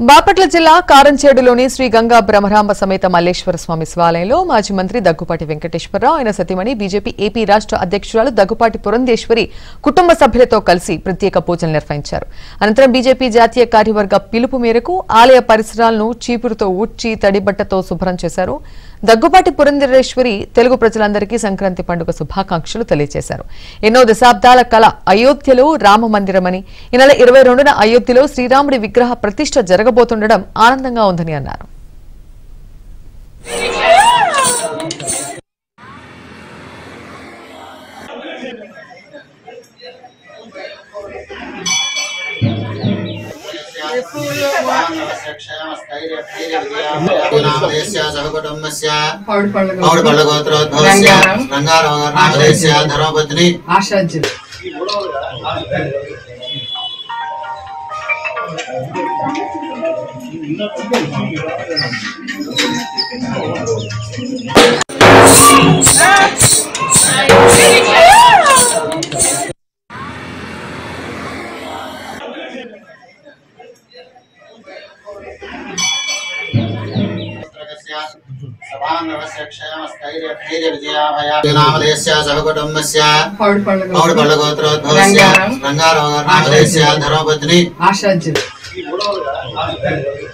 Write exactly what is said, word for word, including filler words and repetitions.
బాపట్ల జిల్లా కారంచేడులోని శ్రీ గంగా బ్రహ్మరాంబ సమేత మల్లేశ్వర స్వామి శివాలయంలో మాజీ మంత్రి దగ్గుపాటి వెంకటేశ్వరరావు ఆయన సతీమణి బీజేపీ ఏపీ రాష్ట్ర అధ్యక్షురాలు దగ్గుపాటి పురంధేశ్వరి కుటుంబ సభ్యులతో కలిసి ప్రత్యేక పూజలు నిర్వహించారు. అనంతరం బీజేపీ జాతీయ కార్యవర్గ పిలుపు మేరకు ఆలయ పరిసరాలను చీపురుతో ఊడ్చి తడిబట్టతో శుభ్రం చేశారు. దగ్గుపాటి పురంధేశ్వరి తెలుగు ప్రజలందరికీ సంక్రాంతి పండుగ శుభాకాంక్షలు తెలియజేశారు. ఎన్నో దశాబ్దాల కళ అయోధ్యలో రామ మందిరమని ఈ నెల ఇరవై రెండున అయోధ్యలో శ్రీరాముడి విగ్రహ ప్రతిష్ఠ జరగబోతుండడం ఆనందంగా ఉందని అన్నారు. धर्मपत्नी धर्मपत्नी